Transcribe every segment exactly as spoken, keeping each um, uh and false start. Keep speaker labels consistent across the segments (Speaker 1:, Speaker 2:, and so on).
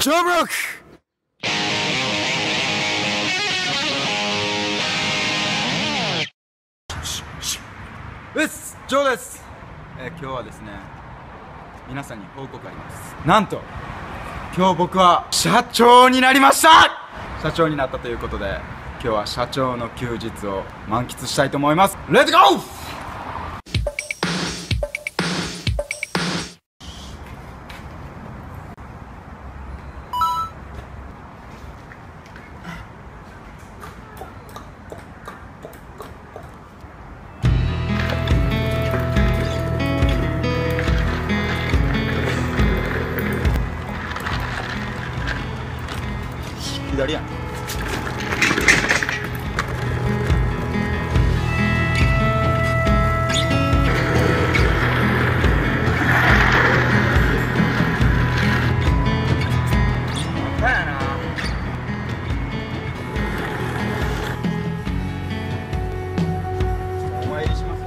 Speaker 1: ジョブロックです、ジョーです、えー、今日はですね、皆さんに報告あります。なんと今日僕は社長になりました。社長になったということで、今日は社長の休日を満喫したいと思います。レッツゴー。左やん。だやな。お参りします。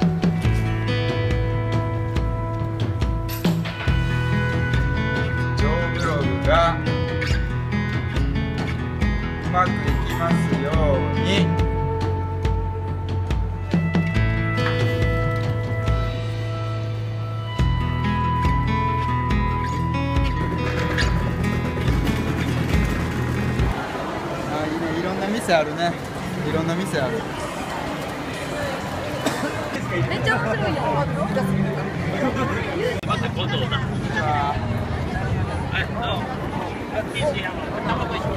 Speaker 1: ジョーブログがうまくいきますように。あ、いいね、いろんな店あるね。いろんな店ある。
Speaker 2: めっちゃ面白いよ。また今度だ。はい、どうも。タバコで。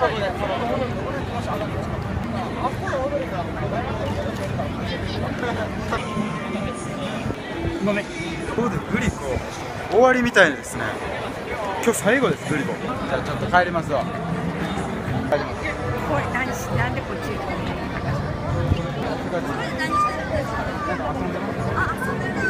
Speaker 1: ごめん。そうでグリコ終わりみたいですね。今日最後ですグリコ。じゃあちょっと帰りますわ。帰ります。
Speaker 2: これ何しなんでこっち行くの？これ何してるんですか？あ、遊んでる。遊んでる。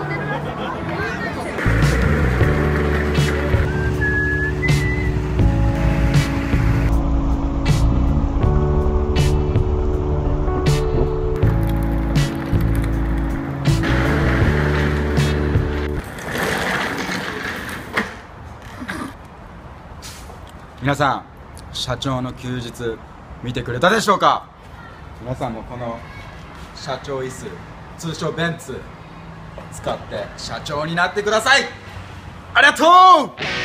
Speaker 2: 皆さん、社長の休日見てくれたでしょうか。皆さんもこの社長椅子、通称ベンツ使って社長になってください。ありがとう。